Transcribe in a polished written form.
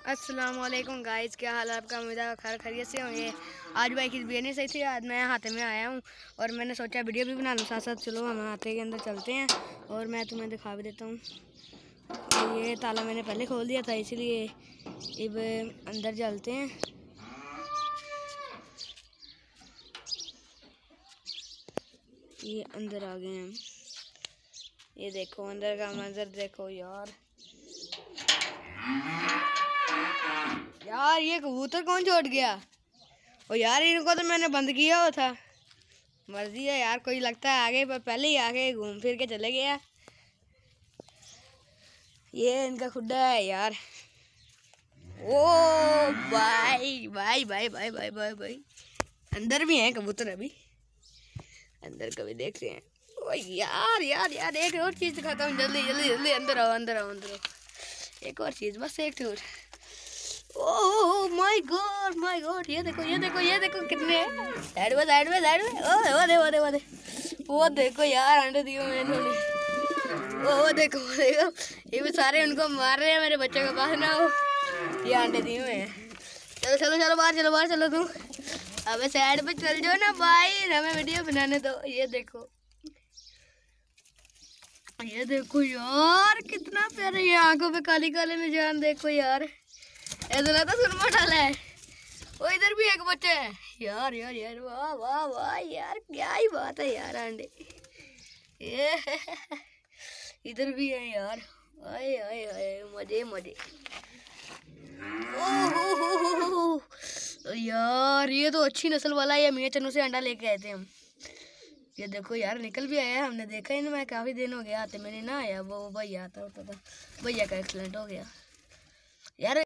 अस्सलाम वालेकुम गाइस, क्या हाल है आपका? उम्मीद है खैर खैरियत से होंगे। आज भाई की बिरयानी सही थी। आज मैं हाथे में आया हूँ और मैंने सोचा वीडियो भी बना लूँ साथ साथ। चलो हम हाथे के अंदर चलते हैं और मैं तुम्हें दिखा भी देता हूँ। ये ताला मैंने पहले खोल दिया था, इसीलिए अब अंदर चलते हैं। ये अंदर आ गए हम। ये देखो अंदर का मंजर देखो यार। यार ये कबूतर कौन छोड़ गया? ओ यार इनको तो मैंने बंद किया हुआ था। मर्जी है यार, कोई लगता है आगे पर पहले ही आगे घूम फिर के चले गया। ये इनका खुड्डा है यार। ओ भाई भाई भाई भाई भाई भाई भाई अंदर भी हैं कबूतर, अभी अंदर कभी देखते हैं। ओ यार यार यार एक और चीज़ दिखाता हूँ, जल्दी जल्दी जल्दी अंदर आओ अंदर आओ अंदर आओ। एक और चीज़, बस एक और। ओह माय गॉड, ये देखो ये देखो ये देखो कितने साइड में साइड में साइड में। वो देखो यार अंडे दिए हुए इन्होंने। वो देखो ये भी सारे उनको मार रहे हैं मेरे बच्चों के पास ना। वो ये अंडे दिए हुए हैं। चलो चलो चलो बाहर चलो तुम। अबे साइड पे चल जाओ ना भाई, हमें वीडियो बनाने दो। ये देखो यार कितना प्यारा, ये आंखों पे काली काले निशान देखो यार। ऐसा लगता सुरमा डाला है। वो इधर भी एक बच्चा है यार यार यार। वाह वाह वाह यार, क्या ही बात है यार। अंडे ये इधर भी है यार। आए आए आए मजे मजे। ओह यार ये तो अच्छी नस्ल वाला है। ये मियाँ चन्नू से अंडा लेके आए थे हम। ये देखो यार निकल भी आया, हमने देखा ही नहीं। मैं काफ़ी दिन हो गया आते, मैंने ना आया। वो भैया आता होता था, भैया का एक्सीडेंट हो गया यार।